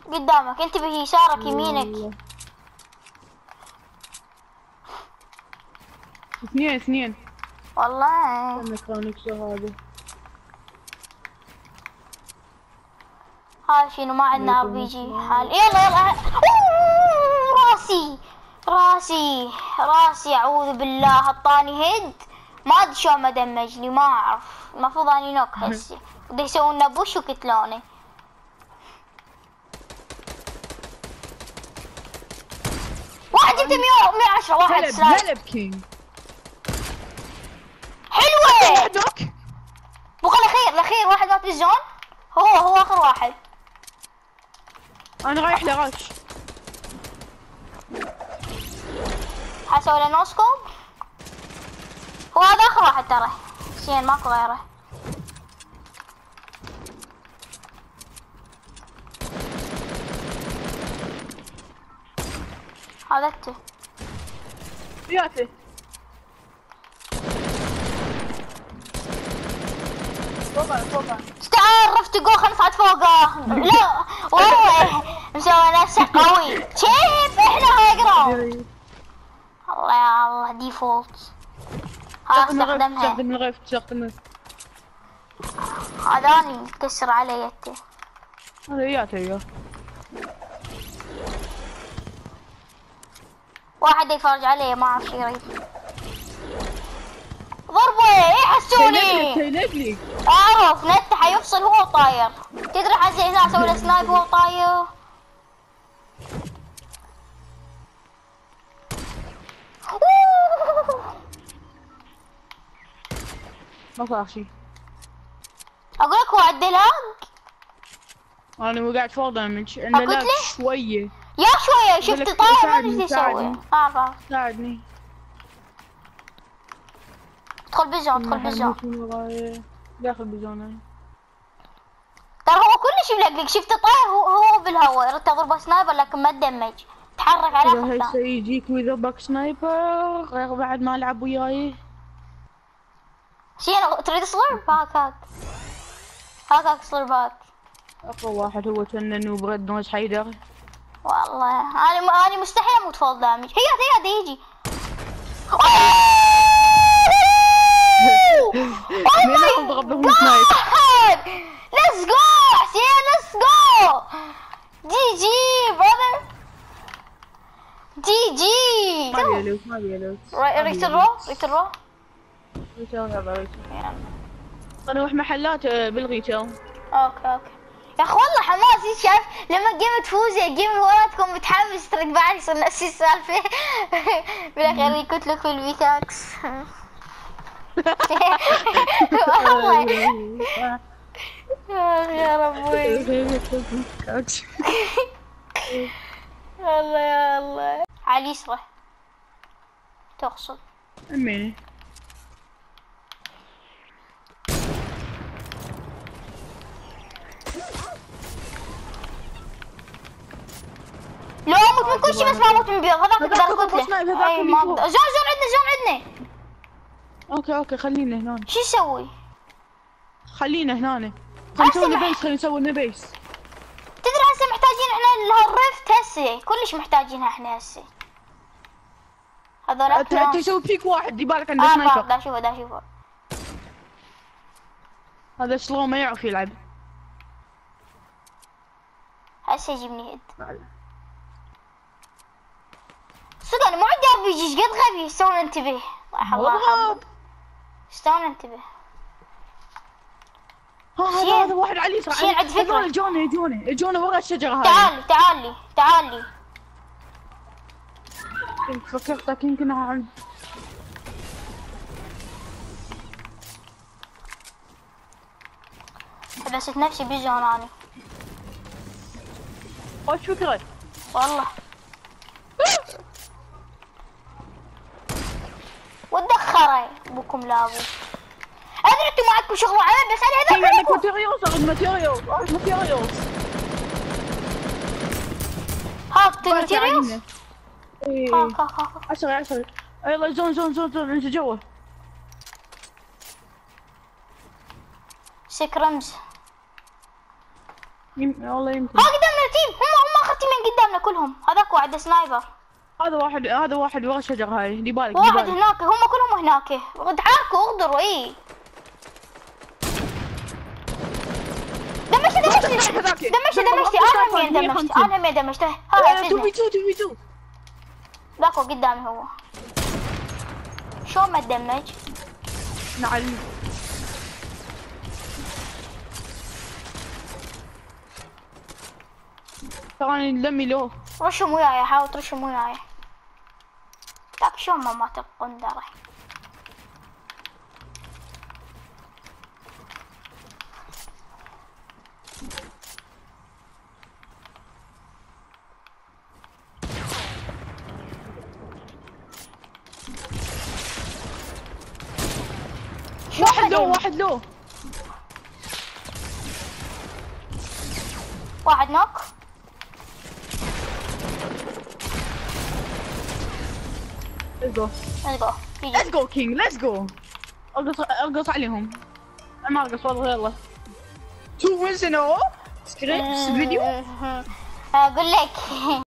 قدامك، انتبه يسارك يمينك. اثنين. والله استنى كرونيكس هذا. هاي شنو، ما عندنا ار بي جي حال. يلا راسي اعوذ بالله، حطاني هيد ما ادري شلون ما دمجني، ما اعرف، المفروض اني نوك هسه. بده يسوون لنا بوش وقتلوني. واحد جبت 110 واحد سلايب. هلب كينج. حلوة. واحد نوك. بقى الاخير واحد مات بالزون. هو اخر واحد. انا رايح لغش. حسوي له نوسكوب. هو هذا اخر واحد ترى، زين ماكو غيره. هذا انت. ياتي. فوقه. عرفت تقول خلنا نصعد فوقه. لا والله مسوي نفسه قوي. كيف احنا هاي الله يا الله ديفولت. ها استخدمها. استخدم. هذاني تكسر علي يدي. هذا ياتي. واحد يتفرج علي ما اعرف شو يريد. ضربه يحسوني. تيلقلي. اعرف نت حيفصل هو طاير. تدري حسي هنا اسوي له سنايب وهو طاير. ما صار شيء. اقول لك هو عنده لاج. انا وقعت فوق دامج انه لاج شويه. يا شويه شفت طاير ما ادري ايش يسوي. ساعدني. ادخل بالزون داخل بالزون. ترى هو كلش ملقلق. شفت طاير هو بالهواء. ردت اضربه سنايبر لكن ما تدمج. تحرك على خفان. هسه يجيك ويضربك سنايبر غير بعد ما العب وياي. شنو تريد صلب؟ هاك صلب هاك. اقوى واحد هو كان نوب رد نوز حيدر. والله انا مستحيل اموت فول دامج. هي يجي. مين ضرب له سنايب؟ ليتس جو حسين ليتس جو. جي برادر. جي ما بيلوت. ريترو. انا اروح محلات بالريتيل. اوكي يا اخي والله حماس. شايف لما جيم تفوزي الجيم اللي وراتكم متحمس ترك بعد يصير نفس السالفه. بالاخير يكت لك البيكاكس. والله يا ربي. الله يا الله. على اليسرى تقصد. امين. لا اموت من كل شيء بس ما اموت من بيض. هذاك اقدر اقتله. اي ما اقدر. زون عندنا. اوكي خلينا هنا. شو يسوي؟ خلينا هنا. خلينا نسوي لنا بيس. تدري هسه محتاجين احنا هالرفت هسه. كلش محتاجينها احنا هسه. هذول تسوي فيك واحد يبالك عنده سنايبر. دا اشوفه. هذا سلو ما يعرف يلعب. هسه يجيبني هيد. صدق انا ما عندي ار بي جي. ايش قد غبي. شلون انتبه. الله شلون انتبه. هذا واحد على اليسار. شين عندي فكرة. اجونا ورا الشجرة هاي. تعالي. فكرتك يمكن عند. حبست نفسي بالزون اني. خوش فكرة. والله. وتدخري ابوكم لابو. ادري انتم معكم شغل عمل بس انا هذا عندك ماتيريالز. هاك ماتيريالز. هاك. عشرة. يلا زون انت جوا. سكرمز. والله يمكن. ها قدامنا تيم. قدامنا كلهم، هذاك واحد سنايبر. هذا واحد ورا الشجرة هاي، دي بالك واحد هناك، هم كلهم هناك. تعاركوا اغدروا. اي دمشت. انا همين دمشت. هاي 2v2. ذاك قدامي هو. شلون ما تدمج؟ نعم. تراني لمي له. رشهم وياي، حاول ترشهم وياي. ذاك شلون ما مات القندرة. واحد له. واحد نوك. Let's go King. Let's go. ارقص عليهم. ما ارقص والله. يلا 2 wins in a row. سكريبس فيديو. اقول لك